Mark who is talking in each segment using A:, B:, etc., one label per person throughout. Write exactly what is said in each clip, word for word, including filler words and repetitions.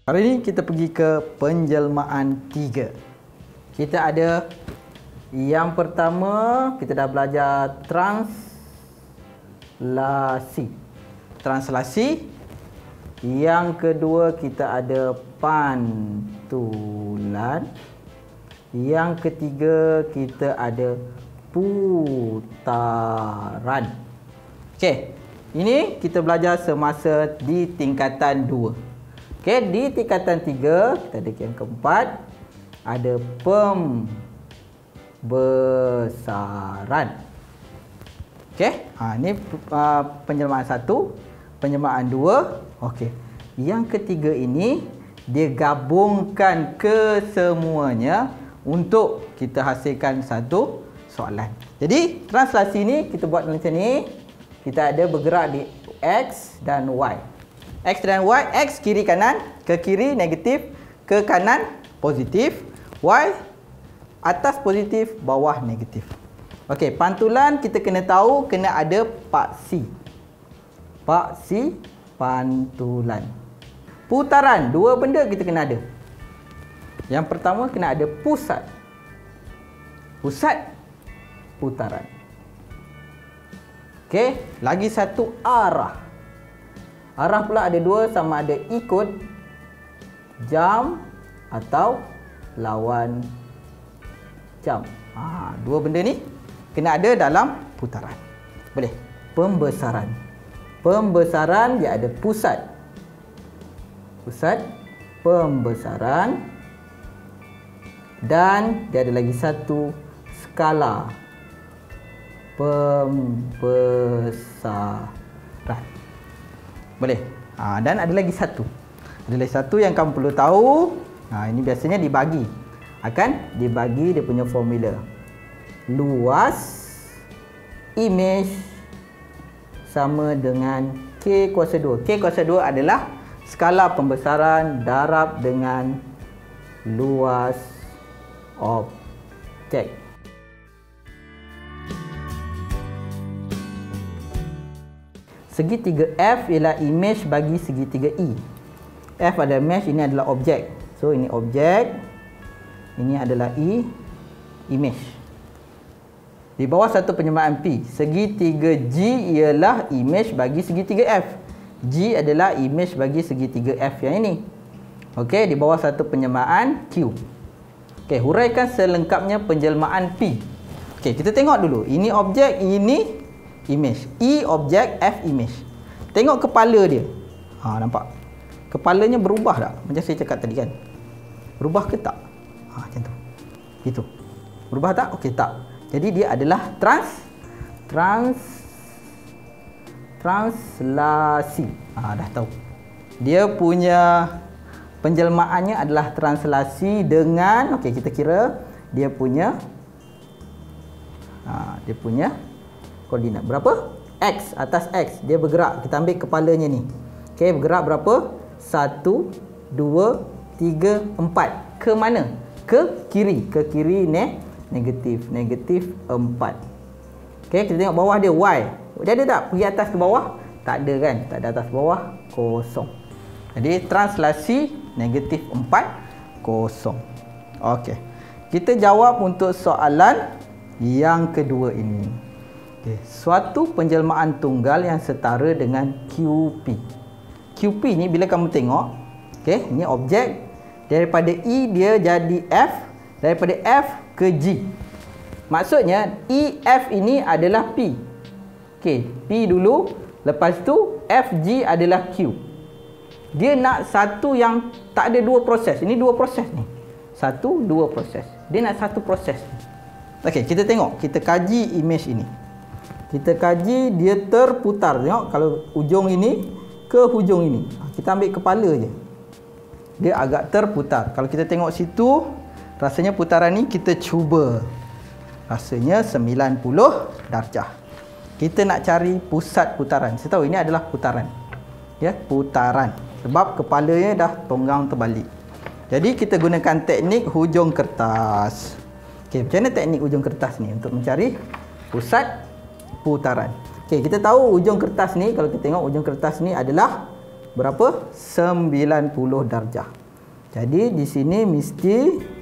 A: Hari ini kita pergi ke penjelmaan tiga. Kita ada yang pertama, kita dah belajar translasi. Translasi. Yang kedua, kita ada pantulan. Yang ketiga, kita ada putaran. Okey, ini kita belajar semasa di tingkatan dua. Okey, di tingkatan tiga, kita ada yang keempat, ada pembesaran. Okey, ha, ini uh, penjelmaan satu, penjelmaan dua. Okey, yang ketiga ini, dia gabungkan kesemuanya untuk kita hasilkan satu soalan. Jadi, translasi ini kita buat macam ni. Kita ada bergerak di X dan Y. X dan Y, X kiri kanan, ke kiri negatif, ke kanan positif, Y atas positif, bawah negatif. Okey, pantulan kita kena tahu kena ada paksi. Paksi pantulan. Putaran, dua benda kita kena ada. Yang pertama kena ada pusat. Pusat putaran. Okey, lagi satu arah. Arah pula ada dua, sama ada ikut jam atau lawan jam. Ha, dua benda ni kena ada dalam putaran. Boleh. Pembesaran. Pembesaran dia ada pusat. Pusat pembesaran. Dan dia ada lagi satu skala pembesaran. Boleh. Ha, dan ada lagi satu. Ada lagi satu yang kamu perlu tahu. Ha, ini biasanya dibagi. Akan dibagi dia punya formula. Luas imej sama dengan K kuasa dua. K kuasa dua adalah skala pembesaran darab dengan luas objek. Segitiga F ialah imej bagi segitiga E. F adalah imej, ini adalah objek. So, ini objek. Ini adalah E, imej. Di bawah satu penjelmaan P, segitiga G ialah imej bagi segitiga F. G adalah imej bagi segitiga F yang ini. Okey, di bawah satu penjelmaan Q. Okey, huraikan selengkapnya penjelmaan P. Okey, kita tengok dulu. Ini objek, ini imej. E objek, F imej. Tengok kepala dia. Ha, nampak? Kepalanya berubah tak? Macam saya cakap tadi kan. Berubah ke tak? Ha, macam tu. Gitu. Berubah tak? Okey, tak. Jadi dia adalah trans trans translasi. Ha, dah tahu. Dia punya penjelmaannya adalah translasi dengan, okey, kita kira dia punya ha, dia punya koordinat berapa? X, atas X. Dia bergerak. Kita ambil kepalanya ni. Okey, bergerak berapa? satu, dua, tiga, empat. Ke mana? Ke kiri. Ke kiri ne negatif. Negatif empat. Okey, kita tengok bawah dia Y. Dia ada tak? Pergi atas ke bawah? Tak ada kan? Tak ada atas bawah. Kosong. Jadi, translasi negatif empat, kosong. Okey. Kita jawab untuk soalan yang kedua ini. Okay. Suatu penjelmaan tunggal yang setara dengan Q P. Q P ni bila kamu tengok, okey, ini objek, daripada E dia jadi F, daripada F ke G. Maksudnya E F ini adalah P. Okey, P dulu, lepas tu F G adalah Q. Dia nak satu yang tak ada dua proses. Ini dua proses ni. Satu, dua proses. Dia nak satu proses. Okey, kita tengok, kita kaji imej ini. Kita kaji dia terputar. Tengok kalau hujung ini ke hujung ini. Kita ambil kepala je. Dia agak terputar. Kalau kita tengok situ, rasanya putaran ni kita cuba. Rasanya sembilan puluh darjah. Kita nak cari pusat putaran. Saya tahu ini adalah putaran. Ya, putaran. Sebab kepalanya dah tonggang terbalik. Jadi kita gunakan teknik hujung kertas. Okey, macam mana teknik hujung kertas ni untuk mencari pusat putaran? Okey, kita tahu hujung kertas ni, kalau kita tengok hujung kertas ni adalah berapa? sembilan puluh darjah. Jadi di sini mesti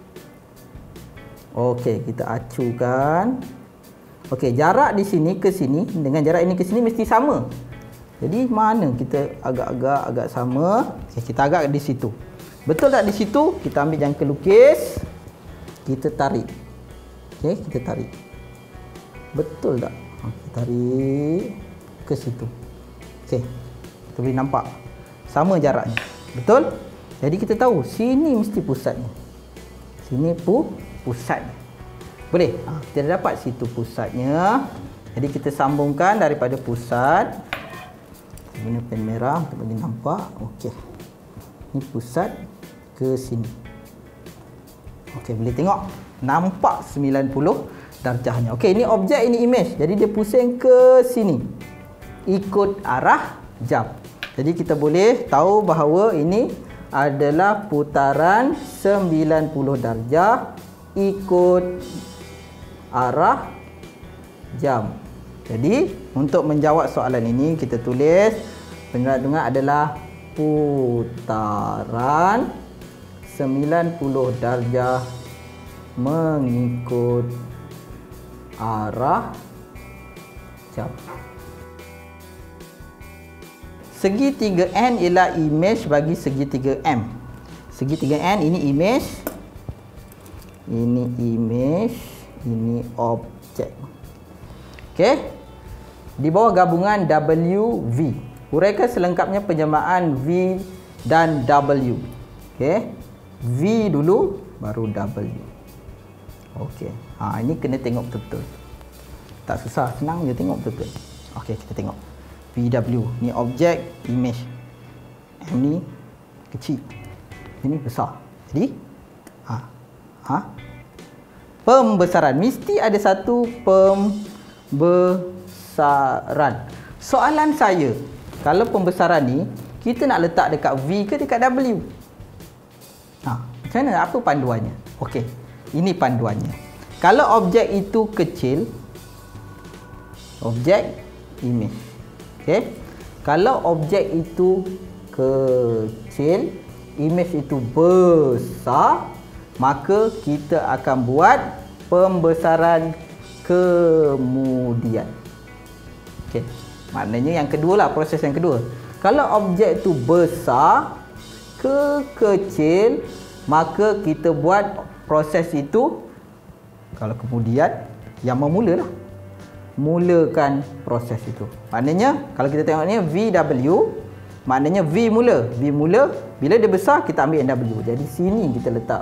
A: okey, kita acukan. Okey, jarak di sini ke sini dengan jarak ini ke sini mesti sama. Jadi mana kita agak-agak agak sama? Okey, kita agak di situ. Betul tak di situ? Kita ambil jangka lukis. Kita tarik. Okey, kita tarik. Betul tak? Kita tarik ke situ. Okey. Kita boleh nampak sama jaraknya. Betul? Jadi kita tahu sini mesti pusatnya. Sini pu pusatnya. Boleh? Ha, kita dah dapat situ pusatnya. Jadi kita sambungkan daripada pusat. Guna pen merah untuk boleh nampak. Okey. Ini pusat ke sini. Okey, boleh tengok. Nampak sembilan puluh darjahnya. Okey, ini objek, ini image. Jadi dia pusing ke sini. Ikut arah jam. Jadi kita boleh tahu bahawa ini adalah putaran sembilan puluh darjah ikut arah jam. Jadi untuk menjawab soalan ini kita tulis penjerat-penjerat adalah putaran sembilan puluh darjah mengikut arah jam. Segitiga N ialah image bagi segitiga M. Segitiga N ini image, ini image, ini objek. Okey. Di bawah gabungan W V. Huraikan selengkapnya penjamaan V dan W. Okey. V dulu baru W. Okey. Ha, ini kena tengok betul-betul. Tak susah, senang je tengok betul-betul. Okey, kita tengok. V W ni objek, image. M ni kecil. Ini besar. Jadi ha. Ha. Pembesaran mesti ada satu pembesaran. Soalan saya, kalau pembesaran ni kita nak letak dekat V ke dekat W? Ha, macam mana? Apa panduannya? Okey. Ini panduannya. Kalau objek itu kecil, objek image. Okey. Kalau objek itu kecil, image itu besar, maka kita akan buat pembesaran kemudian. Okey. Maknanya yang kedua lah, proses yang kedua. Kalau objek itu besar ke kecil, maka kita buat proses itu, kalau kemudian, yang memulalah. Mulakan proses itu. Maknanya kalau kita tengok ni V W, maknanya V mula. V mula, bila dia besar kita ambil N W. Jadi sini kita letak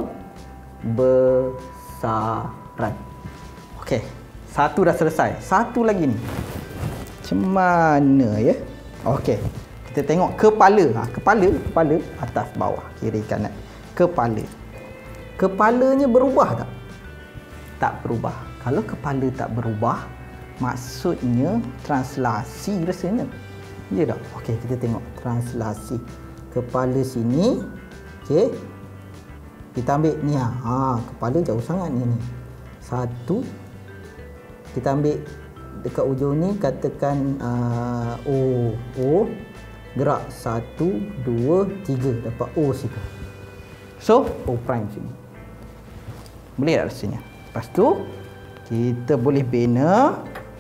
A: pembesaran. Okey. Satu dah selesai. Satu lagi ni. Macam mana ya? Okey. Kita tengok kepala. Ha, kepala, kepala atas bawah, kiri kanan. Kepala. Kepalanya berubah tak? Tak berubah. Kalau kepala tak berubah, maksudnya translasi rasanya. Ya tak? Okey, kita tengok translasi. Kepala sini. Okey. Kita ambil ni ha. ha kepala jauh sangat ni ni. Satu. Kita ambil dekat ujung ni, katakan uh, O. O. Gerak satu, dua, tiga. Dapat O situ. So, O prime sini. Boleh tak rasanya? Lepas tu, kita boleh bina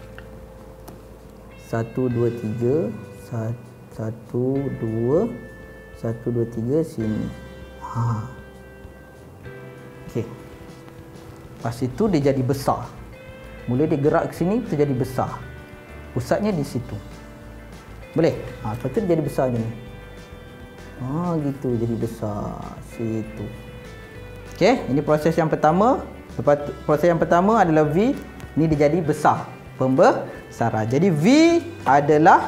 A: satu, dua, tiga. Satu, dua. Satu, dua, tiga sini. Ha. Okey. Lepas itu dia jadi besar. Mula dia gerak ke sini, dia jadi besar. Pusatnya di situ. Boleh? Ha, lepas tu dia jadi besar je ni. Ha, gitu jadi besar situ. Okey, ini proses yang pertama. Lepas tu, proses yang pertama adalah V. Ini dia jadi besar. Pembesaran. Jadi V adalah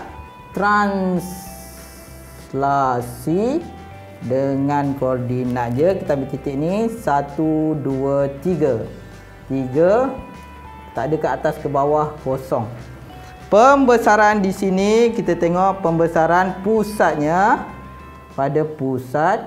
A: translasi dengan koordinat je. Kita ambil titik ni satu, dua, tiga. tiga. Tak ada ke atas ke bawah, kosong. Pembesaran di sini kita tengok pembesaran pusatnya pada pusat.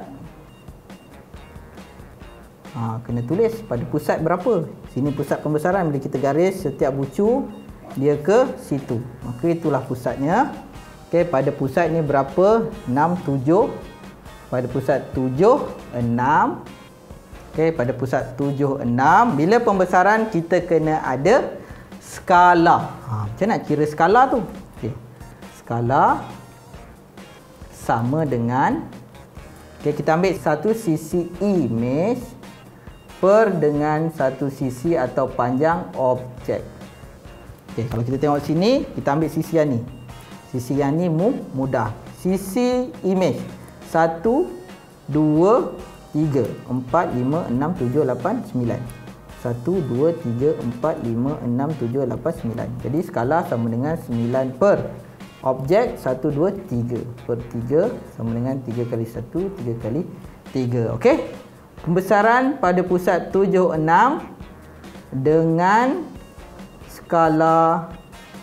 A: Ha, kena tulis pada pusat berapa. Sini pusat pembesaran. Bila kita garis setiap bucu dia ke situ, maka itulah pusatnya. Okey, pada pusat ni berapa? enam, tujuh. Pada pusat tujuh, enam. Okey, pada pusat tujuh, enam. Bila pembesaran kita kena ada skala. Ha, macam nak kira skala tu? Okey. Skala sama dengan, okey, kita ambil satu sisi image per dengan satu sisi atau panjang objek. Okey, kalau kita tengok sini, kita ambil sisi yang ni. Sisi yang ni mudah. Sisi image satu, dua, tiga, empat, lima, enam, tujuh, lapan, sembilan. satu, dua, tiga, empat, lima, enam, tujuh, lapan, sembilan. Jadi skala sama dengan sembilan per objek satu, dua, tiga per tiga sama dengan tiga kali satu, tiga kali tiga. Okey. Pembesaran pada pusat tujuh, enam dengan skala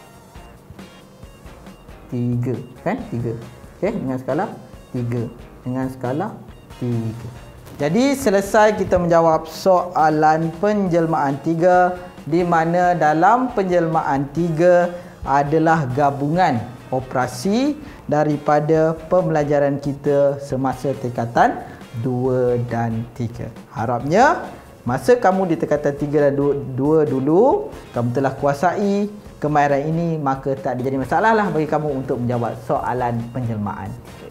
A: tiga, kan? tiga. Okey, dengan skala tiga. Dengan skala tiga. Jadi selesai kita menjawab soalan penjelmaan tiga, di mana dalam penjelmaan tiga adalah gabungan operasi daripada pembelajaran kita semasa tingkatan dua dan tiga. Harapnya masa kamu di tingkatan tiga dan dua dulu, kamu telah kuasai kemahiran ini, maka tak ada jadi masalah lah bagi kamu untuk menjawab soalan penjelmaan tiga.